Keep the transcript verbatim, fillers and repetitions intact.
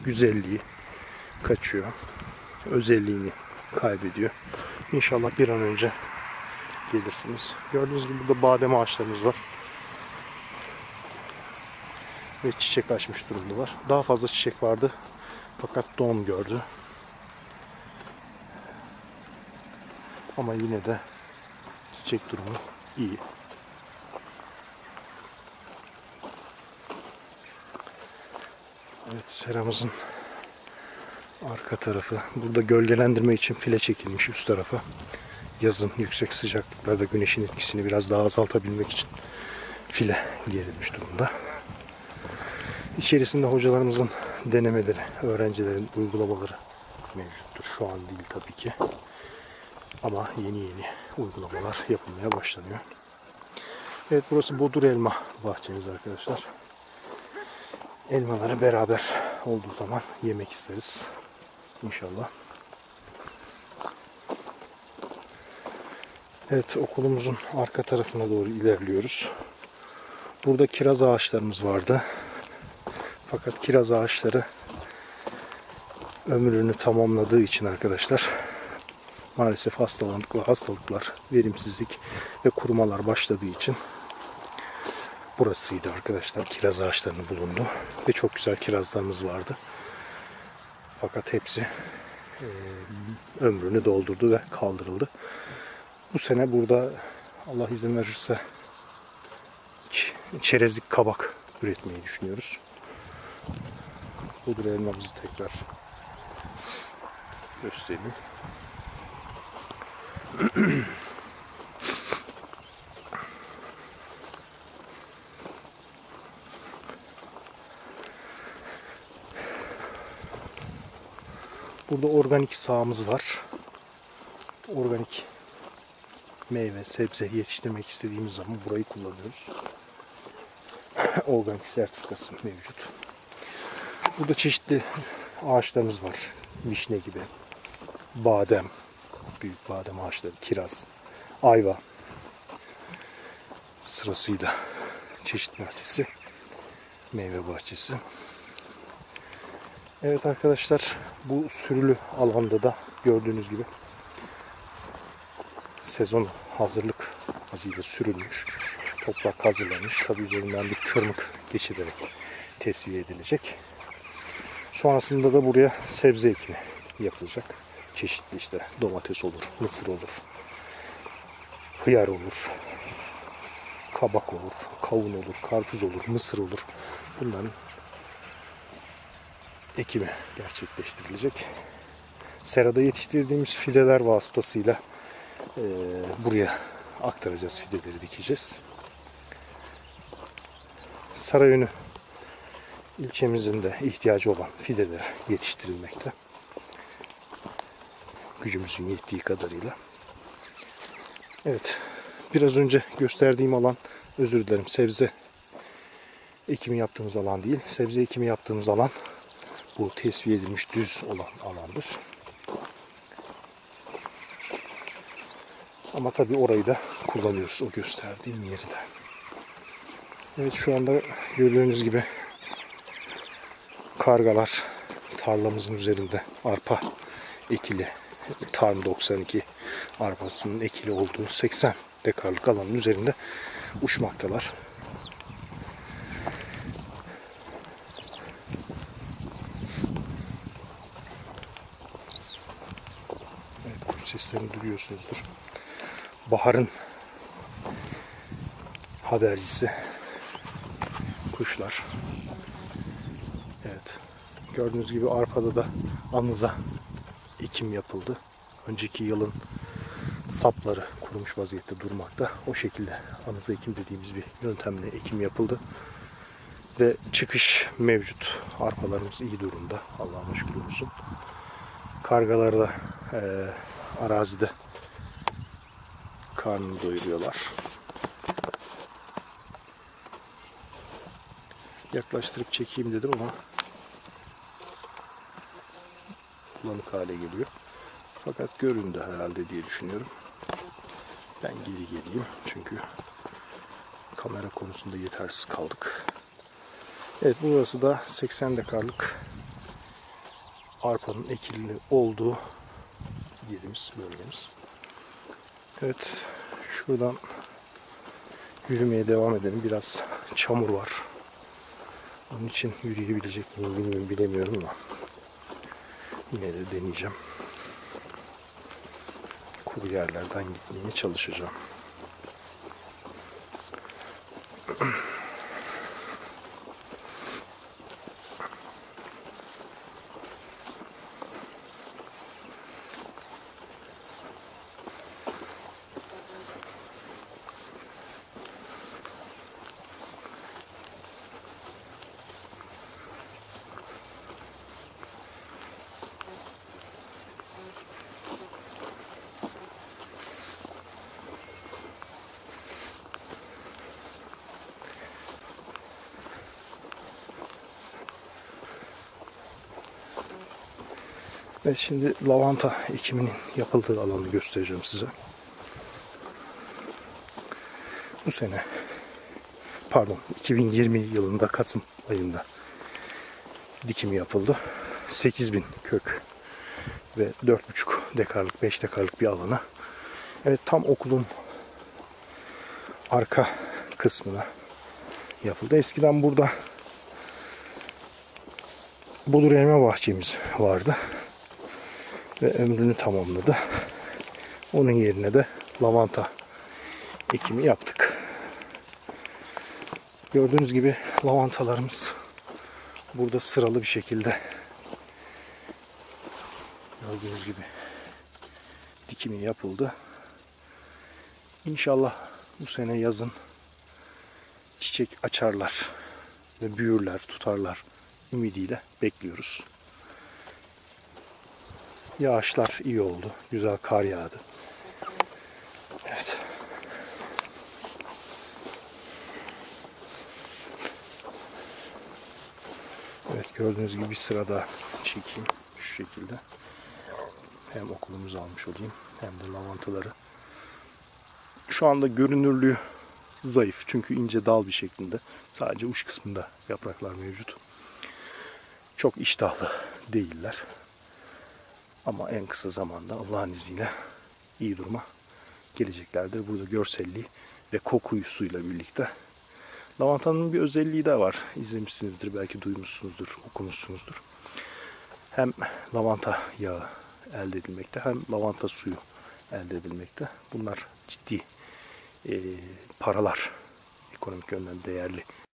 güzelliği kaçıyor. Özelliğini kaybediyor. İnşallah bir an önce gelirsiniz. Gördüğünüz gibi burada badem ağaçlarımız var. Ve çiçek açmış durumdalar. Daha fazla çiçek vardı. Fakat doğum gördü. Ama yine de çiçek durumu iyi. Evet, seramızın arka tarafı. Burada gölgelendirme için file çekilmiş üst tarafa. Yazın yüksek sıcaklıklarda güneşin etkisini biraz daha azaltabilmek için file gerilmiş durumda. İçerisinde hocalarımızın denemeleri, öğrencilerin uygulamaları mevcuttur. Şu an değil tabii ki. Ama yeni yeni uygulamalar yapılmaya başlanıyor. Evet, burası bodur elma bahçemiz arkadaşlar. Elmaları beraber olduğu zaman yemek isteriz. İnşallah. Evet, okulumuzun arka tarafına doğru ilerliyoruz. Burada kiraz ağaçlarımız vardı. Fakat kiraz ağaçları ömrünü tamamladığı için arkadaşlar maalesef hastalıklar, hastalıklar, verimsizlik ve kurumalar başladığı için burasıydı arkadaşlar. Kiraz ağaçlarının bulundu ve çok güzel kirazlarımız vardı. Fakat hepsi e, ömrünü doldurdu ve kaldırıldı. Bu sene burada Allah izin verirse çerezlik kabak üretmeyi düşünüyoruz. Bodur elmamızı tekrar göstereyim. Burada organik sahamız var. Organik meyve, sebze yetiştirmek istediğimiz zaman burayı kullanıyoruz. Organik sertifikası mevcut. Burada çeşitli ağaçlarımız var. Vişne gibi, badem, büyük badem ağaçları, kiraz, ayva sırasıyla çeşit bahçesi, meyve bahçesi. Evet arkadaşlar, bu sürülü alanda da gördüğünüz gibi sezon hazırlık amacıyla sürülmüş, toprak hazırlanmış. Tabii üzerinden bir tırmık geçirerek tesviye edilecek. Sonrasında da buraya sebze ekimi yapılacak. Çeşitli işte domates olur, mısır olur, hıyar olur, kabak olur, kavun olur, karpuz olur, mısır olur. Bunların ekimi gerçekleştirilecek. Serada yetiştirdiğimiz fideler vasıtasıyla e, buraya aktaracağız, fideleri dikeceğiz. Sarayönü ilçemizin de ihtiyacı olan fideler yetiştirilmekte. Gücümüzün yettiği kadarıyla. Evet, biraz önce gösterdiğim alan, özür dilerim, sebze ekimi yaptığımız alan değil. Sebze ekimi yaptığımız alan bu tesviye edilmiş düz olan alandır. Ama tabii orayı da kullanıyoruz, o gösterdiğim yeri de. Evet, şu anda gördüğünüz gibi kargalar tarlamızın üzerinde arpa ekili, Tarım doksan iki arpasının ekili olduğu seksen dekarlık alanın üzerinde uçmaktalar. Evet, kuş seslerini duyuyorsunuzdur. Baharın habercisi kuşlar. Evet. Gördüğünüz gibi arpada da anıza ekim yapıldı. Önceki yılın sapları kurumuş vaziyette durmakta. O şekilde anıza ekim dediğimiz bir yöntemle ekim yapıldı. Ve çıkış mevcut. Arpalarımız iyi durumda. Allah'a şükür olsun. Kargalar da e, arazide karnını doyuruyorlar. Yaklaştırıp çekeyim dedim ama bulanık hale geliyor. Fakat göründü herhalde diye düşünüyorum. Ben geri geleyim çünkü kamera konusunda yetersiz kaldık. Evet, burası da seksen dekarlık arpanın ekilili olduğu yerimiz, bölgemiz. Evet, şuradan yürümeye devam edelim. Biraz çamur var. Onun için yürüyebilecek miyim bilmiyorum, bilemiyorum ama yine de deneyeceğim. Kuru yerlerden gitmeye çalışacağım. Evet, şimdi lavanta ekiminin yapıldığı alanı göstereceğim size. Bu sene, pardon iki bin yirmi yılında Kasım ayında dikimi yapıldı. sekiz bin kök ve dört buçuk dekarlık, beş dekarlık bir alana. Evet, tam okulun arka kısmına yapıldı. Eskiden burada budur elma bahçemiz vardı ve ömrünü tamamladı. Onun yerine de lavanta ekimi yaptık. Gördüğünüz gibi lavantalarımız burada sıralı bir şekilde, gördüğünüz gibi dikimi yapıldı. İnşallah bu sene yazın çiçek açarlar ve büyürler, tutarlar ümidiyle bekliyoruz. Yağışlar iyi oldu. Güzel kar yağdı. Evet. Evet, gördüğünüz gibi bir sırada çekeyim şu şekilde. Hem okulumuzu almış olayım hem de lavantaları. Şu anda görünürlüğü zayıf çünkü ince dal bir şeklinde. Sadece uç kısmında yapraklar mevcut. Çok iştahlı değiller. Ama en kısa zamanda Allah'ın izniyle iyi duruma geleceklerdir. Burada görselliği ve kokuyusuyla birlikte. Lavantanın bir özelliği de var. İzlemişsinizdir, belki duymuşsunuzdur, okumuşsunuzdur. Hem lavanta yağı elde edilmekte hem lavanta suyu elde edilmekte. Bunlar ciddi e, paralar, ekonomik yönden değerli